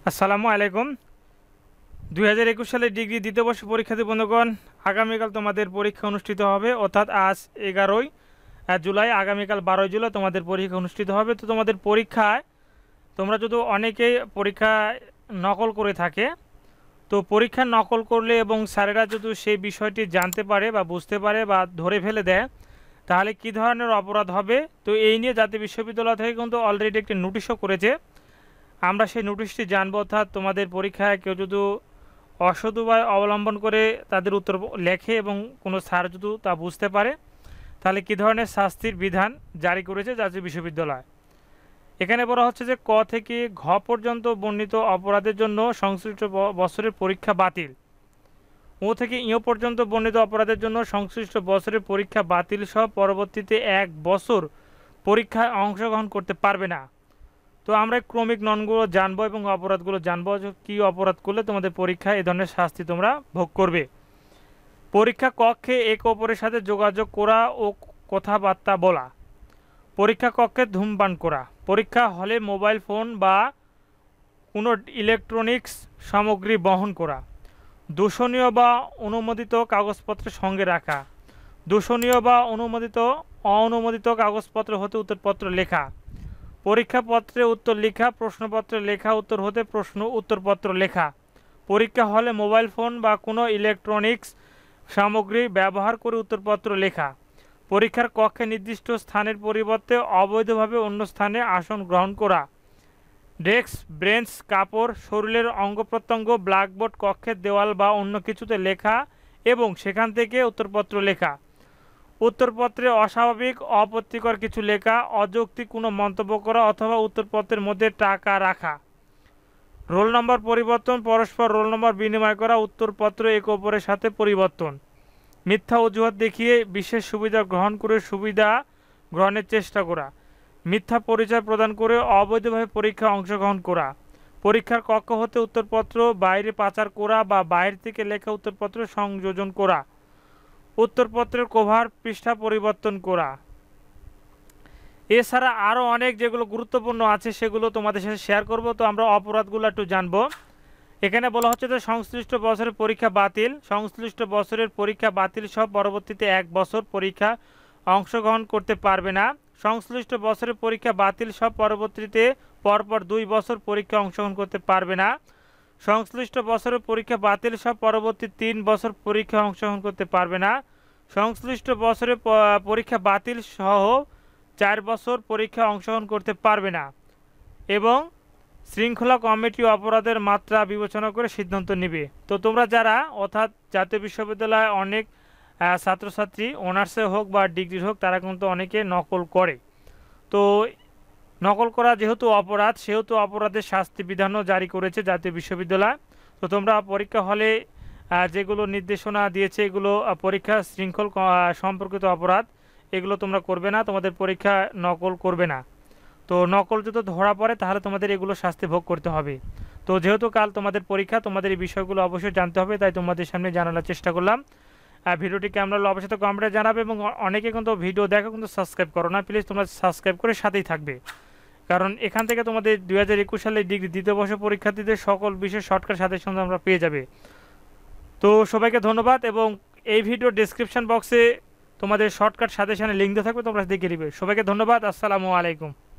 আসসালামু আলাইকুম। 2021 সালের ডিগ্রি দ্বিতীয় বর্ষ পরীক্ষার্থী বন্ধুগণ, আগামীকাল তোমাদের পরীক্ষা অনুষ্ঠিত হবে, অর্থাৎ আজ 11 জুলাই, আগামীকাল 12 জুলাই তোমাদের পরীক্ষা অনুষ্ঠিত হবে। তো তোমাদের পরীক্ষায় তোমরা যদি অনেকেই পরীক্ষা নকল করে থাকে, তো পরীক্ষা নকল করলে এবং স্যারেরা যদি সেই বিষয়টি জানতে পারে বা বুঝতে পারে বা ধরে ফেলে দেয়, তাহলে কী ধরনের অপরাধ হবে। তো এই নিয়ে জাতীয় বিশ্ববিদ্যালয় থেকে কিন্তু অলরেডি একটি নোটিশও করেছে। আমরা সেই নোটিশটি জানবো, অর্থাৎ তোমাদের পরীক্ষায় কেউ যদি অসৎ উপায় অবলম্বন করে তাদের উত্তর লেখে এবং কোনো স্যার যদি তা বুঝতে পারে, তাহলে কী ধরনের শাস্তির বিধান জারি করেছে জাতীয় বিশ্ববিদ্যালয়। এখানে বলা হচ্ছে যে ক থেকে ঘ পর্যন্ত বর্ণিত অপরাধের জন্য সংশ্লিষ্ট বছরের পরীক্ষা বাতিল, ও থেকে ইঁ পর্যন্ত বর্ণিত অপরাধের জন্য সংশ্লিষ্ট বছরের পরীক্ষা বাতিল সহ পরবর্তীতে 1 বছর পরীক্ষায় অংশগ্রহণ করতে পারবে না। তো আমরা ক্রমিক ননগুলো জানবো এবং অপরাধগুলো জানবো, যে কী অপরাধ করলে তোমাদের পরীক্ষায় এই ধরনের শাস্তি তোমরা ভোগ করবে। পরীক্ষা কক্ষে একে অপরের সাথে যোগাযোগ করা ও কথাবার্তা বলা, পরীক্ষা কক্ষে ধূমপান করা, পরীক্ষা হলে মোবাইল ফোন বা কোনো ইলেকট্রনিক্স সামগ্রী বহন করা, দূষণীয় বা অনুমোদিত কাগজপত্র সঙ্গে রাখা, দূষণীয় বা অনুমোদিত কাগজপত্র হতে উত্তরপত্র লেখা, পরীক্ষাপত্রে উত্তর লেখা, প্রশ্নপত্রে লেখা উত্তর হতে উত্তরপত্র লেখা, পরীক্ষা হলে মোবাইল ফোন বা কোনো ইলেকট্রনিক্স সামগ্রী ব্যবহার করে উত্তরপত্র লেখা, পরীক্ষার কক্ষে নির্দিষ্ট স্থানের পরিবর্তে অবৈধভাবে অন্য স্থানে আসন গ্রহণ করা, ডেস্ক, বেঞ্চ, কাপড়, শরীরের অঙ্গপ্রত্যঙ্গ, ব্ল্যাকবোর্ড, কক্ষের দেওয়াল বা অন্য কিছুতে লেখা এবং সেখান থেকে উত্তরপত্র লেখা, উত্তরপত্রে অস্বাভাবিক অপ্রীতিকর কিছু লেখা, অযৌক্তিক কোনো মন্তব্য করা অথবা উত্তরপত্রের মধ্যে টাকা রাখা, রোল নম্বর পরিবর্তন, পরস্পর রোল নম্বর বিনিময় করা, উত্তরপত্র একে অপরের সাথে পরিবর্তন, মিথ্যা অজুহাত দেখিয়ে বিশেষ সুবিধা গ্রহণ করে সুবিধা গ্রহণের চেষ্টা করা, মিথ্যা পরিচয় প্রদান করে অবৈধভাবে পরীক্ষায় অংশগ্রহণ করা, পরীক্ষার কক্ষ হতে উত্তরপত্র বাইরে পাচার করা বা বাইরে থেকে লেখা উত্তরপত্র সংযোজন করা, উত্তরপত্রের কভার পৃষ্ঠা পরিবর্তন করা। এছাড়া আরও অনেক যেগুলো গুরুত্বপূর্ণ আছে সেগুলো তোমাদের সাথে শেয়ার করব। তো আমরা অপরাধগুলো একটু জানবো। এখানে বলা হচ্ছে যে সংশ্লিষ্ট বছরের পরীক্ষা বাতিল, সংশ্লিষ্ট বছরের পরীক্ষা বাতিল সহ পরবর্তীতে 1 বছর পরীক্ষা অংশগ্রহণ করতে পারবে না, সংশ্লিষ্ট বছরের পরীক্ষা বাতিল সহ পরবর্তীতে পরপর 2 বছর পরীক্ষা অংশগ্রহণ করতে পারবে না, সংশ্লিষ্ট বছরের পরীক্ষা বাতিল সহ পরবর্তী 3 বছর পরীক্ষা অংশগ্রহণ করতে পারবে না, সংশ্লিষ্ট বছরের পরীক্ষা বাতিল সহ 4 বছর পরীক্ষা অংশগ্রহণ করতে পারবে না এবং শৃঙ্খলা কমিটি অপরাধের মাত্রা বিবেচনা করে সিদ্ধান্ত নেবে। তো তোমরা যারা, অর্থাৎ জাতীয় বিশ্ববিদ্যালয়ে অনেক ছাত্রছাত্রী অনার্সে হোক বা ডিগ্রির হোক, তারা কিন্তু অনেকে নকল করে। তো নকল করা যেহেতু অপরাধ, সেহেতু অপরাধের শাস্তি বিধানও জারি করেছে জাতীয় বিশ্ববিদ্যালয়। তো তোমরা পরীক্ষা হলে যেগুলো নির্দেশনা দিয়েছে, এগুলো পরীক্ষা শৃঙ্খল সম্পর্কিত অপরাধ, এগুলো তোমরা করবে না, তোমাদের পরীক্ষা নকল করবে না। তো নকল যদি ধরা পড়ে তাহলে তোমাদের এগুলো শাস্তি ভোগ করতে হবে। তো যেহেতু কাল তোমাদের পরীক্ষা, তোমাদের এই বিষয়গুলো অবশ্যই জানতে হবে, তাই তোমাদের সামনে জানানোর চেষ্টা করলাম। ভিডিওটি কেমন লাগলো অবশ্যই কমেন্টে জানাবে এবং অনেকে কিন্তু ভিডিও দেখো কিন্তু সাবস্ক্রাইব করো না, প্লিজ তোমরা সাবস্ক্রাইব করে সাথেই থাকবে, কারণ এখান থেকে তোমাদের 2021 সালে ডিগ্রি দ্বিতীয় বর্ষ পরীক্ষার্থীদের সকল বিষয় শর্টকাট সাজেশন আমরা পেয়ে যাবে। তো সবাইকে ধন্যবাদ এবং এই ভিডিও ডেসক্রিপশন বক্সে তোমাদের শর্টকাট সাজেশনের লিঙ্ক দেওয়া থাকবে, তোমরা দেখে নেবে। সবাইকে ধন্যবাদ। আসসালামু আলাইকুম।